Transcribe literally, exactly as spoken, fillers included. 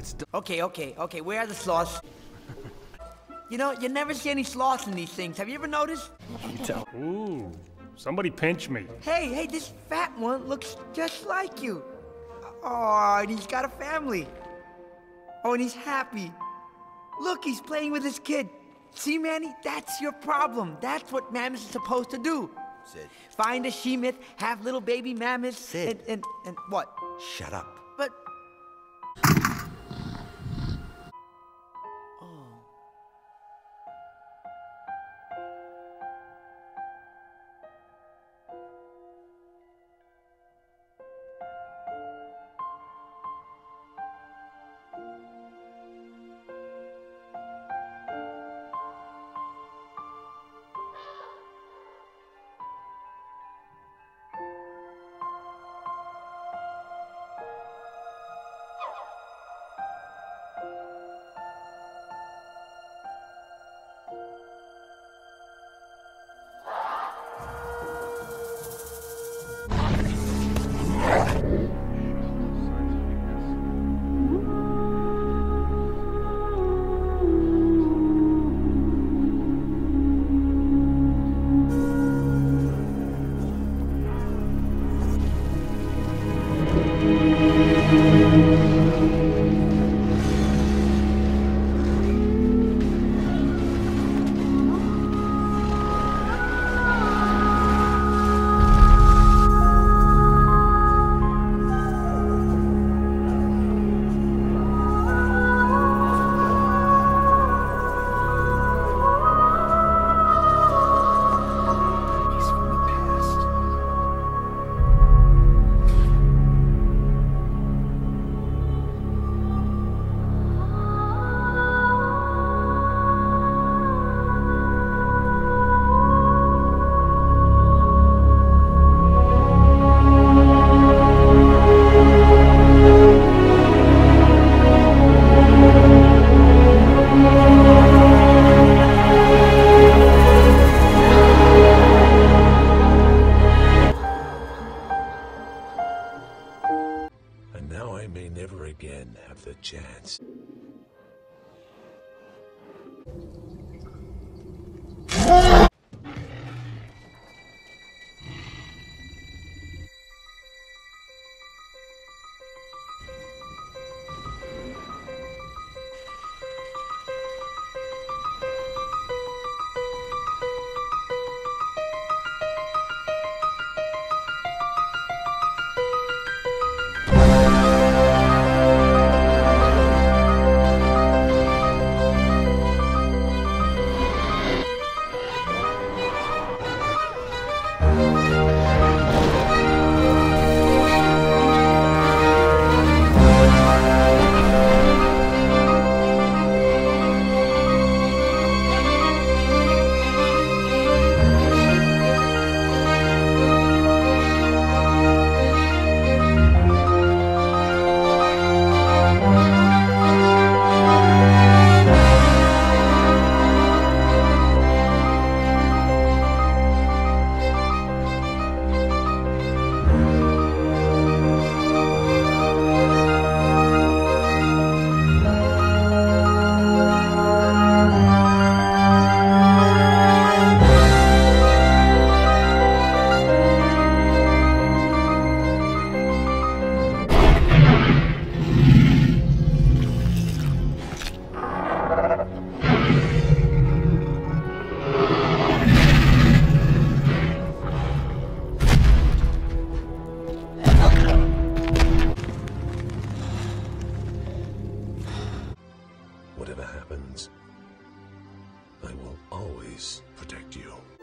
still... Okay, okay, okay, where are the sloths? You know, you never see any sloths in these things. Have you ever noticed? You tell. Ooh, somebody pinch me. Hey, hey, this fat one looks just like you. Oh, and he's got a family. Oh, and he's happy. Look, he's playing with his kid. See, Manny, that's your problem. That's what mammoths are supposed to do. Sid. Find a she-myth, have little baby mammoths, Sid. and, and, and what? Shut up. But... And now I may never again have the chance. Whatever happens, I will always protect you.